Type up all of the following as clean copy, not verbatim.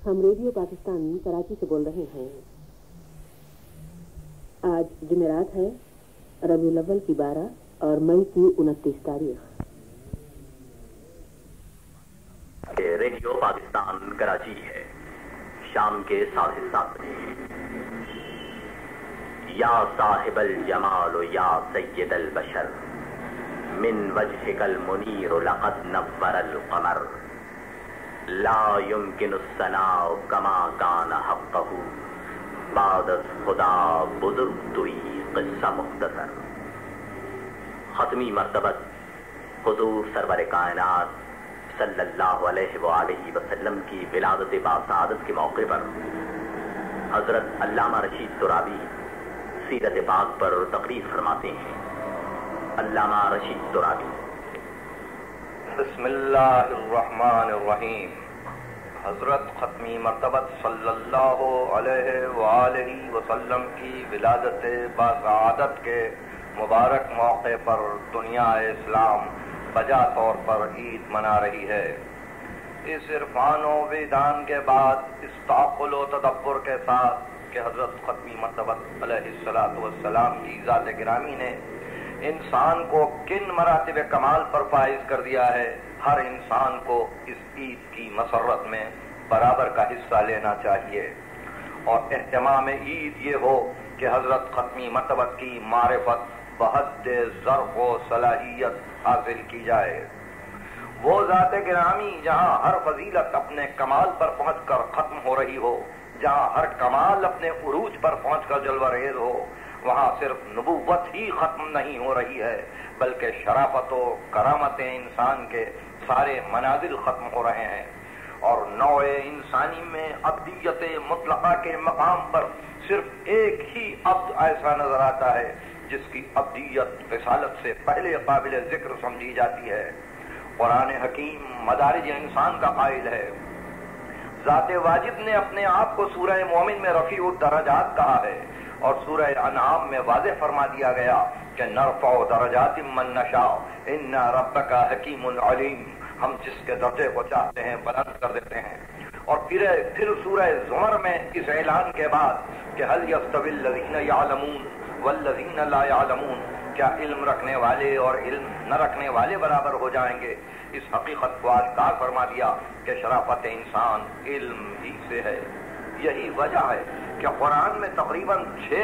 ہم ریڈیو پاکستان کراچی سے بول رہے ہیں۔ آج جمعرات ہے، ربیع الاول کی 12 اور مئی کی 29 تاریخ۔ ریڈیو پاکستان کراچی ہے، شام کے 7:30 بجے۔ یا صاحب الجمال یا سید البشر، من وجهك المنیر لقد نور القمر، لا يمكن الثناء كما كان حقه، بعد خدا بزرگ توئی قصہ مختصر۔ ختمی مرتبت حضور سرور کائنات صلی اللہ علیہ وآلہ وسلم کی ولادت باسعادت کے موقع پر حضرت علامہ رشید ترابی سیرت پاک پر تقریر فرماتے ہیں۔ علامہ رشید ترابی۔ بسم اللہ الرحمن الرحیم۔ حضرت ختمی مرتبت صلی اللہ علیہ وآلہ وسلم کی ولادت باسعادت کے مبارک موقع پر دنیا اسلام بجا طور پر عید منا رہی ہے۔ اس عرفان و ویدان کے بعد اس تعقل و تدبر کے ساتھ کہ حضرت ختمی مرتبت علیہ الصلوۃ والسلام کی ذات گرامی نے انسان کو کن مراتب کمال پر فائز کر دیا ہے، ہر انسان کو اس عید کی مسرت میں برابر کا حصہ لینا چاہیے، اور اہتمام عید یہ ہو کہ حضرت ختمی مرتبت کی معرفت بحد ظرف و صلاحیت حاصل کی جائے۔ وہ ذات گرامی جہاں ہر فضیلت اپنے کمال پر پہنچ کر ختم ہو رہی ہو، جہاں ہر کمال اپنے عروج پر پہنچ کر جلوہ ریز ہو، وہاں صرف نبوت ہی ختم نہیں ہو رہی ہے بلکہ شرافت و کرامت انسان کے سارے منازل ختم ہو رہے ہیں، اور نوع انسانی میں ابدیت مطلقہ کے مقام پر صرف ایک ہی عبد ایسا نظر آتا ہے جس کی ابدیت رسالت سے پہلے قابل ذکر سمجھی جاتی ہے۔ قرآن حکیم مدارج انسان کا قائل ہے۔ ذات واجب نے اپنے آپ کو سورہ مومن میں رفیع الدرجات کہا ہے، اور سورہ انعام میں واضح فرما دیا گیا کہ نرفع درجات من نشاء ان ربک حکیم علیم، ہم جس کے درجے کو چاہتے ہیں بلند کر دیتے ہیں۔ اور پھر سورہ زمر میں اس اعلان کے بعد کہ هل یستوی الذین یعلمون والذین لا یعلمون، کیا علم رکھنے والے اور علم نہ رکھنے والے برابر ہو جائیں گے، اس حقیقت کو آشکار فرما دیا کہ شرافت انسان علم ہی سے ہے۔ یہی وجہ ہے کہ قرآن میں تقریباً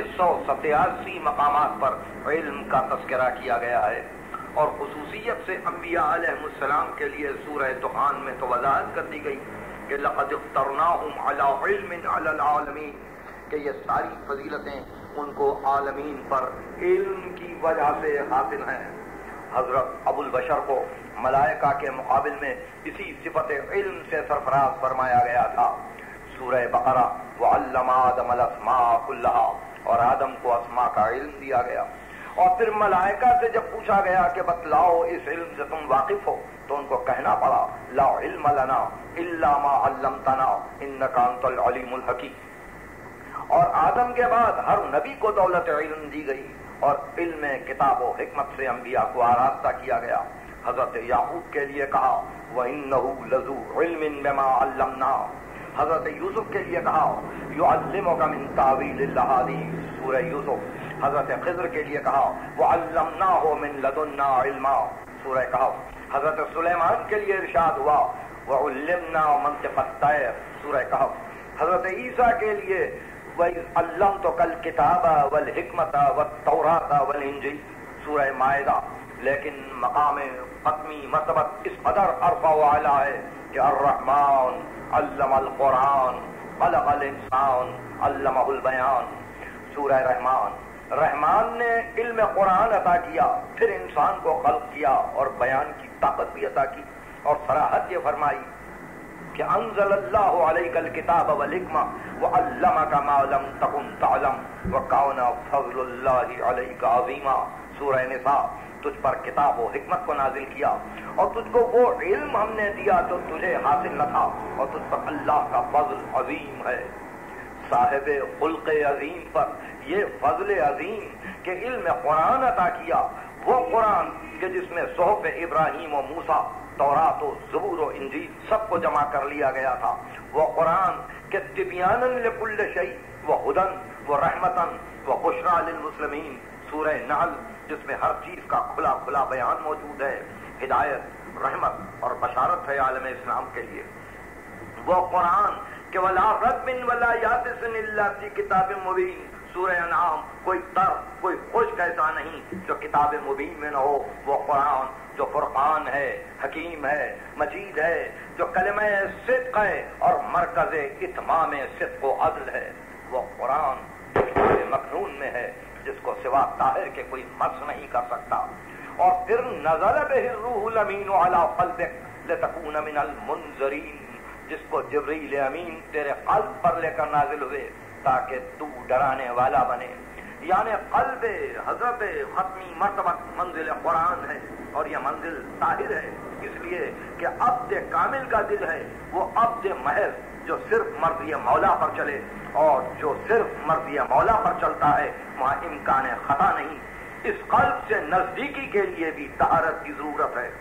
687 مقامات پر علم کا تذکرہ کیا گیا ہے، اور خصوصیت سے انبیاء علیہ السلام کے لیے سورہ دخان میں تو وضاحت کر دی گئی کہ لقد اخترناہم علی علم علی العالمین، کہ یہ ساری فضیلتیں ان کو عالمین پر علم کی وجہ سے حاصل ہیں۔ حضرت ابو البشر کو ملائکہ کے مقابل میں اسی صفت علم سے سرفراز فرمایا گیا تھا۔ سورہ بقرہ وعلم آدم الاسماء کلہا، اور آدم کو اسماء کا علم دیا گیا، اور پھر ملائکہ سے جب پوچھا گیا کہ بتلاؤ اس علم سے تم واقف ہو، تو ان کو کہنا پڑا لا علم لنا الا ما علمتنا انک انت العلیم الحکیم۔ اور آدم کے بعد ہر نبی کو دولت علم دی گئی، اور علم کتاب و حکمت سے انبیاء کو آراستہ کیا گیا۔ حضرت یعقوب کے لیے کہا وَإِنَّهُ لَذُو عِلْمٍ بِمَا عَلَّمْنَا، حضرت یوسف کے لیے کہا یعلمک من تعویل الاحادیث، سورہ یوسف۔ حضرت خضر کے لیے کہا وعلمناہ من لدنا علما، سورہ کہف۔ حضرت سلیمان کے لیے ارشاد ہوا وعلمنا منطق الطیر، سورہ کہف۔ حضرت عیسیٰ کے لیے وَإِذْ عَلَّمْتُكَ الْكِتَابَ وَالْحِکْمَةَ وَالتَّوْرَاةَ وَالْإِنجِیلَ، سورہ مائدہ۔ لیکن مقام ختمی مرتبت اس قدر ارفع و اعلیٰ ہے کہ الرحمن علم القرآن خلق الانسان علمہ البیان، سورہ رحمان۔ رحمان نے علم قرآن عطا کیا، پھر انسان کو خلق کیا اور بیان کی طاقت بھی عطا کی، اور صراحت یہ فرمائی کہ انزل اللہ علیک الکتاب والحکمہ وعلمک ما لم تکن تعلم وکان فضل اللہ علیک عظیما، سورہ نساء۔ تجھ پر کتاب و حکمت کو نازل کیا، اور تجھ کو وہ علم ہم نے دیا جو تجھے حاصل نہ تھا، اور تجھ پر اللہ کا فضل عظیم ہے۔ صاحب خلق عظیم پر یہ فضل عظیم کہ علم قرآن عطا کیا، وہ قرآن کہ جس میں صحف ابراہیم و موسیٰ، تورات و زبور و انجیل سب کو جمع کر لیا گیا تھا، وہ قرآن کہ تبیانا لکل شیء و ہدی و رحمتا و بشریٰ للمسلمین، سورہ نحل جس میں ہر چیز کا کھلا کھلا بیان موجود ہے، ہدایت، رحمت اور بشارت ہے عالم اسلام کے لیے، وہ قرآن کہ ولا رتب ولا یابس الا فی کتاب مبین، سورہ انعام، کوئی تر کوئی خشک ایسا نہیں جو کتاب مبین میں نہ ہو، وہ قرآن جو فرقان ہے، حکیم ہے، مجید ہے، جو کلمہ صدق ہے اور مرکز اتمام صدق و عدل ہے، وہ قرآن مکنون میں ہے جس کو سوا طاہر کے کوئی مس نہیں کر سکتا، اور پھر نزل بہ الروح الامین علی قلبک لتکون من المنذرین، جس کو جبریل امین تیرے قلب پر لے کر نازل ہوئے تاکہ تو ڈرانے والا بنے، یعنی قلب حضرت ختمی مرتبہ منزل قرآن ہے، اور یہ منزل طاہر ہے، اس لیے کہ عبد کامل کا دل ہے، وہ عبد محض جو صرف مرضی مولا پر چلے، اور جو صرف مرضی مولا پر چلتا ہے وہاں امکان خطا نہیں، اس قلب سے نزدیکی کے لیے بھی طہارت کی ضرورت ہے،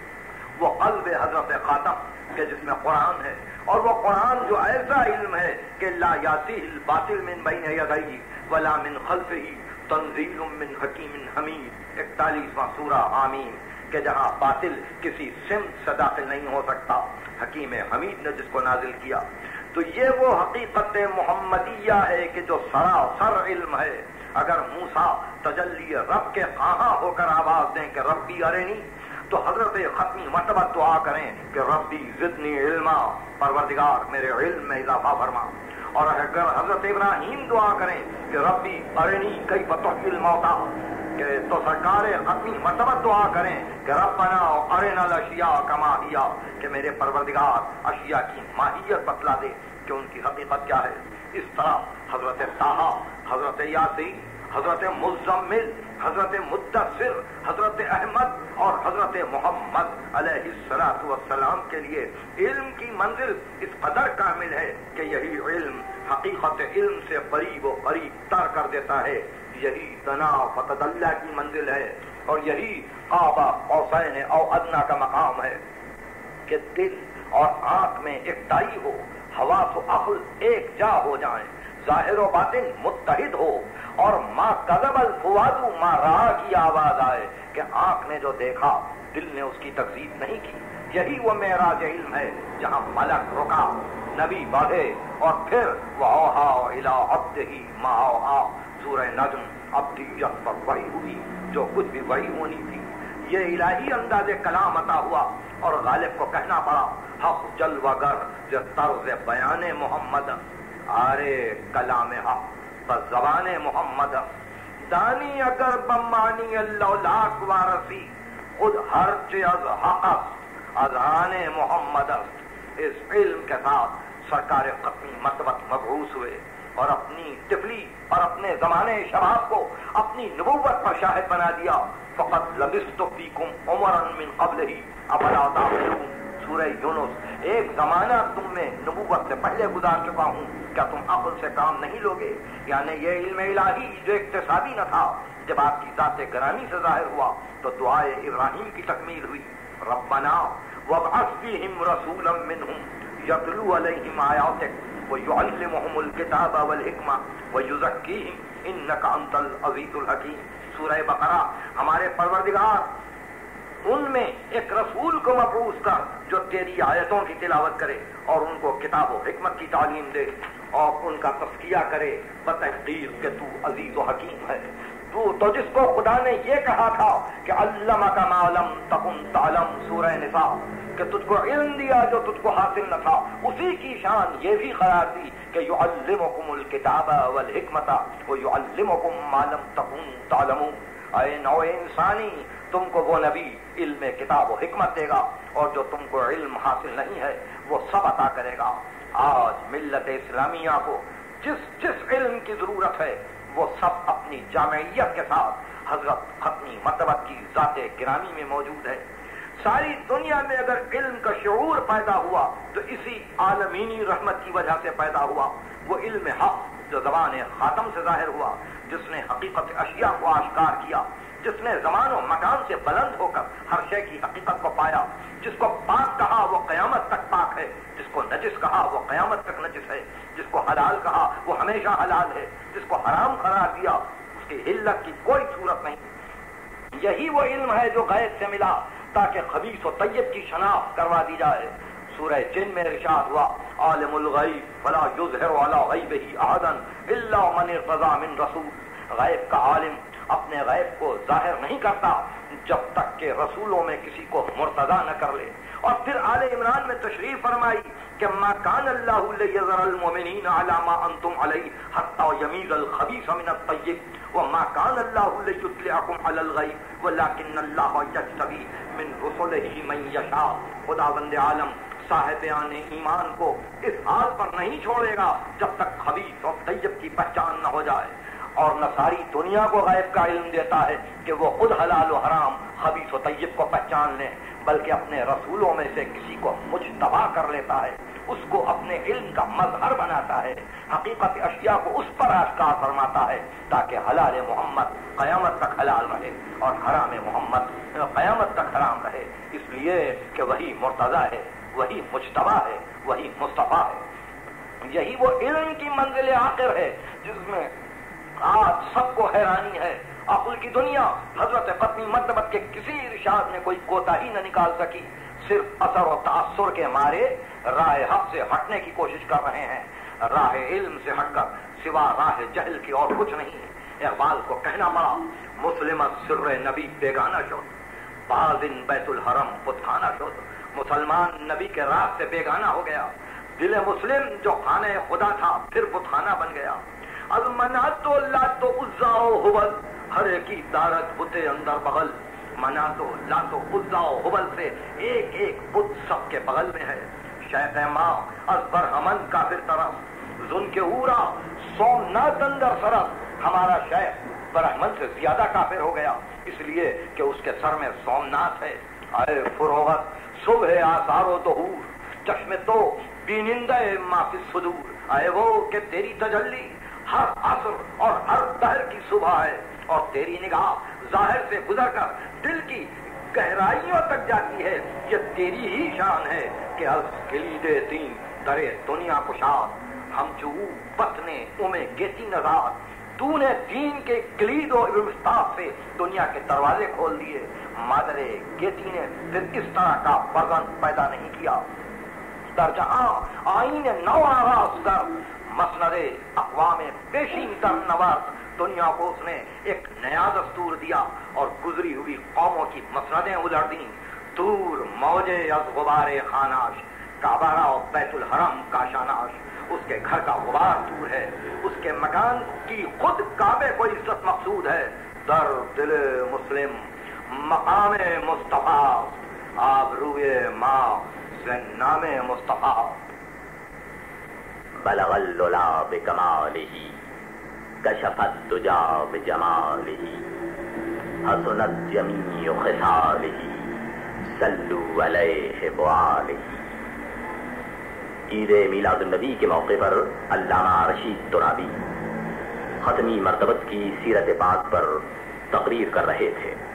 وہ قلب حضرت خاتم کہ جس میں قرآن ہے، اور وہ قرآن جو ایسا علم ہے کہ لا یاتیہ الباطل من بین یدیہ ولا من خلفہ تنزیل من حکیم حمید، 41واں سورہ آمین، کہ جہاں باطل کسی سمت سے داخل نہیں ہو سکتا، حکیم حمید نے جس کو نازل کیا، تو یہ وہ حقیقت محمدیہ ہے کہ جو سراسر علم ہے، اگر موسیٰ تجلی رب کے خواہاں ہو کر آواز دیں کہ ربی ارنی، تو حضرت ختمی مرتبہ دعا کریں کہ ربی زدنی علما، پروردگار میرے علم میں اضافہ فرما، اور اگر حضرت ابراہیم دعا کریں کہ ربی ارنی کیف تحیی الموتیٰ، کہ تو سرکار ختمی مرتبہ دعا کریں کہ ربنا ارنا الاشیاء کما ہی، کہ میرے پروردگار اشیاء کی ماہیت بتلا دے کہ ان کی حقیقت کیا ہے، اس طرح حضرت طٰہٰ، حضرت یاسین، حضرت مزمل، حضرت مدثر، حضرت احمد اور حضرت محمد علیہ الصلوۃ والسلام کے لیے علم کی منزل اس قدر کامل ہے کہ یہی علم حقیقت علم سے قریب و قریب تر کر دیتا ہے، یہی دنا فتدلی کی منزل ہے، اور یہی قاب قوسین او ادنیٰ کا مقام ہے کہ دل اور آنکھ میں اکتائی ہو، حواس و عقل ایک جا ہو جائیں، ظاہر و باطن متحد ہو، اور ما کذب الفؤاد ما رأى کی آواز آئے کہ آنکھ نے جو دیکھا دل نے اس کی تکذیب نہیں کی، یہی وہ معراج علم ہے جہاں ملک رکا، نبی بڑھے، اور پھر وَأَوْحَىٰ إِلَىٰ عَبْدِهِ مَا أَوْحَىٰ، سورہ نجم عبدیت پر وحی ہوئی جو کچھ بھی وحی ہونی تھی، یہ الہی انداز کلام عطا ہوا، اور غالب کو کہنا پڑا حق جلوگر جو طرز بیان محمد، آرے کلام حق بس زبان محمد، دانی اگر بمانی اللہ لاکھ وارسی، خود ہر چیز حق اذہان محمد، اس علم کے ساتھ سرکار ختمی مرتبہ مبعوث ہوئے، اور اپنی طفلی اور اپنے زمانے شباب کو اپنی نبوت پر شاہد بنا دیا، فقط لبثت فیکم عمرا من قبلہ افلا تعقلون، سورہ یونس، ایک زمانہ تم میں نبوت سے پہلے گزار چکا ہوں، کیا تم عقل سے کام نہیں لوگے؟ یعنی یہ علم الہی جو اقتصادی نہ تھا، جب آپ کی ذات گرامی سے ظاہر ہوا تو دعائے ابراہیم کی تکمیل ہوئی، ربنا وابعث فیہم رسولا منہم یتلو علیہم آیاتک ویعلمہم الکتاب والحکمہ ویزکیہم انک انت العزیز الحکیم، سورہ بقرہ، ہمارے پروردگار ان میں ایک رسول کو مبعوث کر جو تیری آیتوں کی تلاوت کرے اور ان کو کتاب و حکمت کی تعلیم دے، اور ان کا تزکیہ کرے بتحقیق کہ تو عزیز و حکیم ہے، تو جس کو خدا نے یہ کہا تھا کہ علمک ما لم تکن تعلم، سورہ نساء، کہ تجھ کو علم دیا جو تجھ کو حاصل نہ تھا، اسی کی شان یہ بھی قرار دی کہ یعلمکم الکتاب والحکمت ویعلمکم ما لم تکن تعلمون، اے نوع انسانی تم کو وہ نبی علم کتاب و حکمت دے گا، اور جو تم کو علم حاصل نہیں ہے وہ سب عطا کرے گا۔ آج ملت اسلامیہ کو جس علم کی ضرورت ہے وہ سب اپنی جامعیت کے ساتھ حضرت ختمی مرتبہ کی ذات گرامی میں موجود ہے۔ ساری دنیا میں اگر علم کا شعور پیدا ہوا تو اسی عالمینی رحمت کی وجہ سے پیدا ہوا، وہ علم حق جو زبان خاتم سے ظاہر ہوا، جس نے حقیقت اشیاء کو آشکار کیا، جس نے زمان و مکان سے بلند ہو کر ہر شے کی حقیقت کو پایا، جس کو پاک کہا وہ قیامت تک پاک ہے، جس کو نجس کہا وہ قیامت تک نجس ہے، جس کو حلال کہا وہ ہمیشہ حلال ہے، جس کو حرام قرار دیا اس کی علت کی کوئی صورت نہیں۔ یہی وہ علم ہے جو غیب سے ملا تاکہ خبیث و طیب کی شناخت کروا دی جائے۔ سورہ جن میں ارشاد ہوا عالم الغیب فلا یظہر علی غیبہ احدا الا من ارتضی من رسول، غیب کا عالم اپنے غیب کو ظاہر نہیں کرتا جب تک کہ رسولوں میں کسی کو مرتضی نہ کر لے۔ اور پھر آل عمران میں تشریف فرمائی کہ ما کان اللہ لیذر المؤمنین علی ما انتم علیہ حتی یمیز الخبیث من الطیب وما کان اللہ لیطلعکم علی الغیب ولکن اللہ یجتبی من رسلہ من یشاء۔ خداوند عالم صاحب ایمان کو اس حال پر نہیں چھوڑے گا جب تک خبیث اور طیب کی پہچان نہ ہو جائے۔ اور نہ ساری دنیا کو غیب کا علم دیتا ہے کہ وہ خود حلال و حرام خبیث و طیب کو پہچان لیں، بلکہ اپنے رسولوں میں سے کسی کو مجتبی کر لیتا ہے، اس کو اپنے علم کا مظہر بناتا ہے، حقیقت اشیاء کو اس پر آشکار فرماتا ہے تاکہ حلال محمد قیامت تک حلال رہے اور حرام محمد قیامت تک حرام رہے، اس لیے کہ وہی مرتضی ہے، وہی مجتبی ہے، وہی مصطفیٰ ہے۔ یہی وہ علم کی منزل آخر ہے جس میں آج سب کو حیرانی ہے۔ عقل کی دنیا حضرت قطنی مرتبت کے کسی ارشاد میں کوئی کوتاہی نہ نکال سکی، صرف اثر و تاثر کے مارے راہ حق سے ہٹنے کی کوشش کر رہے ہیں، راہ علم سے ہٹ کر سوا راہ جہل کی اور کچھ نہیں ہے۔ اقبال کو کہنا پڑا مسلمت سر نبی بیگانہ شد، بازن بیت الحرم بتخانہ شد۔ مسلمان نبی کے راہ سے بیگانہ ہو گیا، دل مسلم جو خانہ خدا تھا پھر بتخانہ بن گیا۔ المنات و لات و عزا و حبل ہر کی دارت بتے اندر بغل، منات و لات و عزا و حبل سے ایک ایک بت سب کے بغل میں ہے۔ شیخ ماں از برہمن کافر طرف زن کے اورا سومنات اندر سرف، ہمارا شیخ برہمن سے زیادہ کافر ہو گیا اس لیے کہ اس کے سر میں سومنات ہے۔ اے فروغت صبح آثار و ظہور چشم تو بینندہ ما فی الصدور، اے وہ کہ تیری تجلی ہر عصر اور ہر دہر کی صبح ہے، اور تیری نگاہ ظاہر سے گزر کر دل کی گہرائیوں تک جاتی ہے، یہ تیری ہی شان ہے کہ از کلید دین درے دنیا کشاد، ہم جو بطنے امے گیتی نزاد، تو نے دین کے کلید و مفتاح سے دنیا کے دروازے کھول دیے۔ مادر گیتی نے پھر اس طرح کا فرزند پیدا نہیں کیا۔ در جہاں آئین نو آراز در مسند اقوام پیشین در نورد، دنیا کو اس نے ایک نیا دستور دیا اور گزری ہوئی قوموں کی مسندیں الٹ دیں۔ دور موجے از غبار خاناش، کعبہ و بیت الحرم کا شاناش، اس کے گھر کا غبار دور ہے، اس کے مکان کی خود کعبے کو عزت مقصود ہے۔ در دل مسلم مقام مصطفیٰ، آبروئے ماں سے نام مصطفیٰ۔ بلغ الللا بکمالہ کشف الدجا بجمالہ حسنت جمیع خصالہ صلوا علیہ وآلہ۔ عید میلاد النبی کے موقع پر علامہ رشید ترابی ختمی مرتبت کی سیرت پاک پر تقریر کر رہے تھے۔